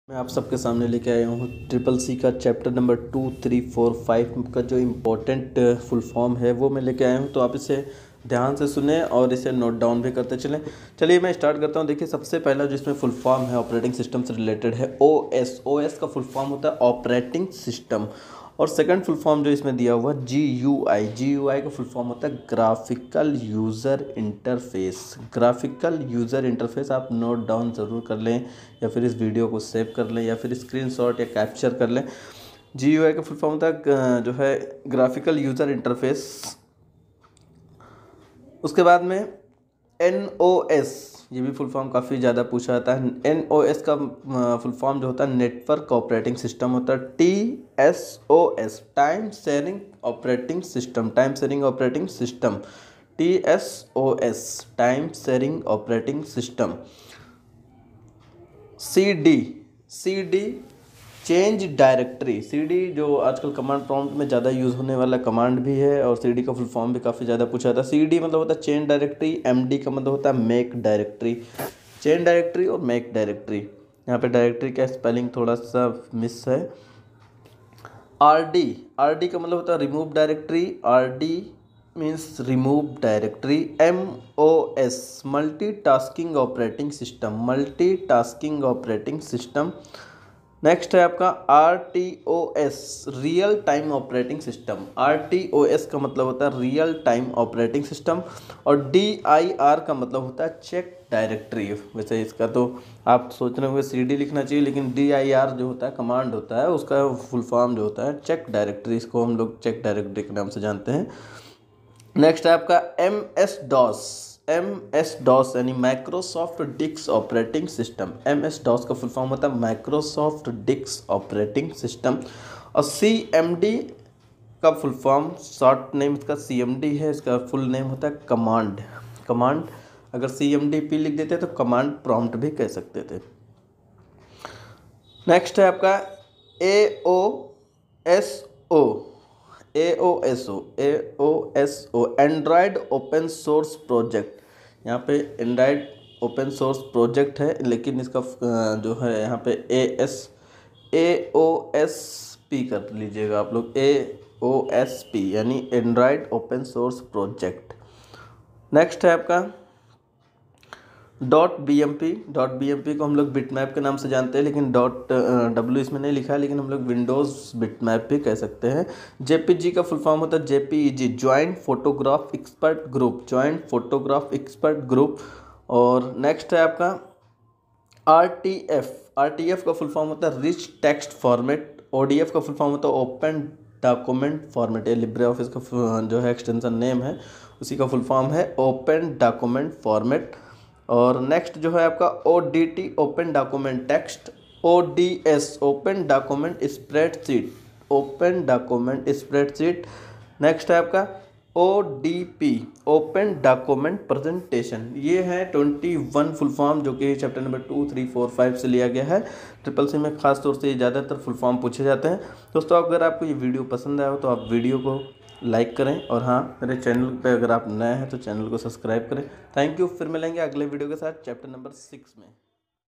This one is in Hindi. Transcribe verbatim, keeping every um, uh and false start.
मैं आप सबके सामने लेके आया हूँ ट्रिपल सी का chapter number two three four five का जो इम्पोर्टेंट फुल फॉर्म है वो मैं लेके आया हूँ। तो आप इसे ध्यान से सुने और इसे नोट डाउन भी करते चलें। चलिए मैं स्टार्ट करता हूँ। देखिए सबसे पहला जो इसमें फुल फॉर्म है ऑपरेटिंग सिस्टम से रिलेटेड है ओ एस। ओ एस का फुल फॉर्म होता है ऑपरेटिंग सिस्टम। और सेकंड फुल फॉर्म जो इसमें दिया हुआ जी यू आई। जी यू आई का फुल फॉर्म होता है graphical user interface. Graphical user interface आप नोट डाउन ज़रूर कर लें या फिर इस वीडियो को सेव कर लें या फिर स्क्रीनशॉट या कैप्चर कर लें। जी यू आई का फुल फॉर्म होता है जो है ग्राफिकल यूज़र इंटरफेस। उसके बाद में एन ओ एस, ये भी फुल फॉर्म काफ़ी ज़्यादा पूछा जाता है। एन ओ एस का फुल फॉर्म जो होता है नेटवर्क ऑपरेटिंग सिस्टम होता है। T S O S time sharing operating system. Time sharing operating system T S O S time sharing operating system. C D, C D change directory. C D जो आजकल कमांड प्रॉम्प्ट में ज़्यादा यूज़ होने वाला कमांड भी है और सी डी का फुल फॉर्म भी काफ़ी ज़्यादा पूछा जाता है। सी डी मतलब होता है चेंज डायरेक्टरी। एम डी का मतलब होता है मेक डायरेक्टरी। चेंज डायरेक्टरी और मेक डायरेक्टरी, यहाँ पे डायरेक्टरी का स्पेलिंग थोड़ा सा मिस है। आर डी, आर डी का मतलब होता है remove directory. R D means remove directory. M O S multitasking operating system. Multitasking operating system. Next है आपका R T O S real time operating system. R T O S का मतलब होता है रियल टाइम ऑपरेटिंग सिस्टम। और डी आई आर का मतलब होता है चेक डायरेक्टरी। वैसे इसका तो आप सोच रहे होंगे सी डी लिखना चाहिए, लेकिन डी आई आर जो होता है कमांड होता है, उसका फुल फॉर्म जो होता है चेक डायरेक्टरी। इसको हम लोग चेक डायरेक्टरी के नाम से जानते हैं। नेक्स्ट है आपका M S DOS. M S DOS यानी Microsoft disk operating system. M S DOS का फुल फॉर्म होता है माइक्रोसॉफ्ट डिस्क ऑपरेटिंग सिस्टम। और सी एम डी का फुल फॉर्म शॉर्ट नेम इसका सी एम डी है। इसका फुल नेम होता है कमांड। कमांड अगर सी एम डी पी लिख देते तो कमांड प्रॉम्प्ट भी कह सकते थे। नेक्स्ट है आपका A O S O. A O S O, A O S O Android open source project. यहाँ पे एंड्रॉयड ओपन सोर्स प्रोजेक्ट है, लेकिन इसका जो है यहाँ पे A S A O S P कर लीजिएगा आप लोग। ए ओ एस पी यानी Android open source project. Next है आपका dot B M P. Dot B M P को हम लोग बिटमैप के नाम से जानते हैं, लेकिन डॉट डब्ल्यू इसमें नहीं लिखा है, लेकिन हम लोग विंडोज़ बिटमैप भी कह सकते हैं। जे पी जी का फुल फॉर्म होता है J P E G joint photograph expert group. Joint photograph expert group. और नेक्स्ट है आपका R T F. R T F का फुल फॉर्म होता है rich text format. O D F का फुल फॉर्म होता है ओपन डॉक्यूमेंट फॉर्मेट। ये लिब्रे ऑफिस का जो है एक्सटेंशन नेम है, उसी का फुल फॉर्म है ओपन डॉक्यूमेंट फॉर्मेट। और नेक्स्ट जो है आपका O D T open document text. O D S open document spreadsheet. Open document spreadsheet. Next है आपका O D P open document presentation. ये है ट्वेंटी वन फुल फॉर्म जो कि chapter number two three four five से लिया गया है। ट्रिपल सी में खास तौर से ज़्यादातर फुल फॉर्म पूछे जाते हैं। दोस्तों अगर आपको ये वीडियो पसंद आया हो तो आप वीडियो को लाइक करें और हाँ मेरे चैनल पे अगर आप नए हैं तो चैनल को सब्सक्राइब करें। Thank you. फिर मिलेंगे अगले वीडियो के साथ चैप्टर नंबर सिक्स में।